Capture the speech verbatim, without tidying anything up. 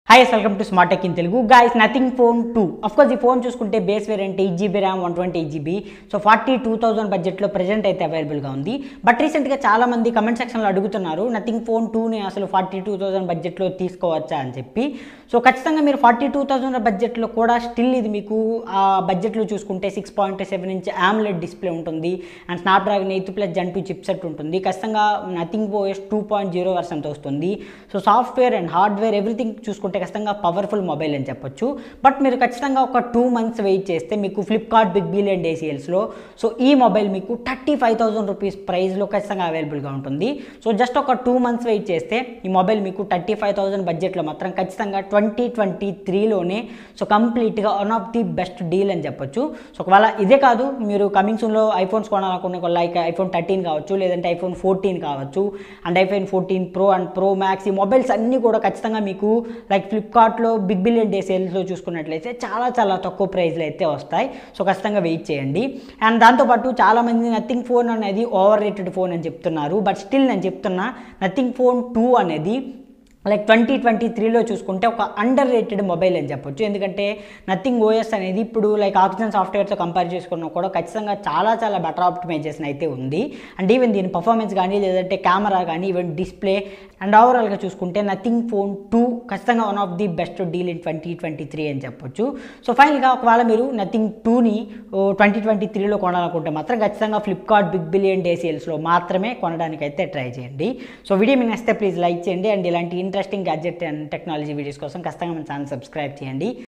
Hi, welcome to Smart Tech in Telugu. Guys, nothing phone two. Of course, the phone చూసుకుంటే base variant eight GB RAM one twenty eight GB so forty two thousand బడ్జెట్లో present అయితే అవైలబుల్గా ఉంది. But రీసెంట్గా చాలా మంది comment సెక్షన్లో అడుగుతున్నారు నథింగ్ ఫోన్ టూని అసలు ఫార్టీ టూ థౌసండ్ బడ్జెట్లో తీసుకోవచ్చా అని చెప్పి. సో ఖచ్చితంగా మీరు ఫార్టీ టూ థౌసండ్ బడ్జెట్లో కూడా స్టిల్ ఇది మీకు ఆ బడ్జెట్లో చూసుకుంటే six point seven inch AMOLED display ఉంటుంది and Snapdragon eight plus gen two chipset ఉంటుంది. ఖచ్చితంగా Nothing OS two point zero వర్షన్తో వస్తుంది. So software and hardware everything చూసుకుంటే ఖచ్చితంగా పవర్ఫుల్ మొబైల్ అని చెప్పొచ్చు. బట్ మీరు ఖచ్చితంగా ఒక టూ మంత్స్ వెయిట్ చేస్తే మీకు ఫ్లిప్కార్ట్ బిగ్ బిలియన్ డే సేల్స్లో సో ఈ మొబైల్ మీకు థర్టీ ఫైవ్ థౌసండ్ రూపీస్ ప్రైస్లో ఖచ్చితంగా అవైలబుల్గా ఉంటుంది. సో జస్ట్ ఒక టూ మంత్స్ వెయిట్ చేస్తే ఈ మొబైల్ మీకు థర్టీ ఫైవ్ థౌసండ్ బడ్జెట్లో మాత్రం ఖచ్చితంగా ట్వంటీ ట్వంటీ త్రీలోనే సో కంప్లీట్గా one of the best deal అని చెప్పొచ్చు. సో ఒకవేళ ఇదే కాదు మీరు కమింగ్ సూన్లో ఐఫోన్స్ కొనాలనుకునే లైక్ ఐఫోన్ థర్టీన్ కావచ్చు, లేదంటే ఐఫోన్ ఫోర్టీన్ కావచ్చు and iPhone fourteen pro and pro max ఈ మొబైల్స్ అన్నీ కూడా ఖచ్చితంగా మీకు లైక్ ఫ్లిప్కార్ట్లో బిగ్ బిలియన్ డే సేల్స్లో చూసుకున్నట్లయితే చాలా చాలా తక్కువ ప్రైస్లో అయితే వస్తాయి. సో ఖచ్చితంగా వెయిట్ చేయండి. అండ్ దాంతోపాటు చాలామంది నథింగ్ ఫోన్ అనేది ఓవర్ రేటెడ్ ఫోన్ అని చెప్తున్నారు. బట్ స్టిల్ నేను చెప్తున్నా నథింగ్ ఫోన్ టూ అనేది లైక్ ట్వంటీ ట్వంటీ త్రీలో చూసుకుంటే ఒక అండర్ రేటెడ్ మొబైల్ అని చెప్పొచ్చు. ఎందుకంటే నథింగ్ ఓఎస్ అనేది ఇప్పుడు లైక్ ఆక్సిజన్ సాఫ్ట్వేర్తో కంపేర్ చేసుకున్నా కూడా ఖచ్చితంగా చాలా చాలా బెటర్ ఆప్టిమైజేషన్ అయితే ఉంది. అండ్ ఈవెన్ దీని పర్ఫార్మెన్స్ కానీ లేదంటే కెమెరా కానీ ఈవెన్ డిస్ప్లే అండ్ ఓవరాల్గా చూసుకుంటే నథింగ్ ఫోన్ టూ ఖచ్చితంగా one of the best deal in twenty twenty three అని చెప్పొచ్చు. సో ఫైనల్గా ఒకవేళ మీరు నథింగ్ టూని ట్వంటీ ట్వంటీ త్రీలో కొనాలనుకుంటే మాత్రం ఖచ్చితంగా ఫ్లిప్కార్ట్ బిగ్ బిలియన్ డే సేల్స్లో మాత్రమే కొనడానికి అయితే ట్రై చేయండి. సో వీడియో మీకు నచ్చితే ప్లీజ్ లైక్ చేయండి అండ్ ఇలాంటి interesting gadget and technology videos కోసం ఖచ్చితంగా మన ఛానల్ సబ్స్క్రైబ్ చేయండి.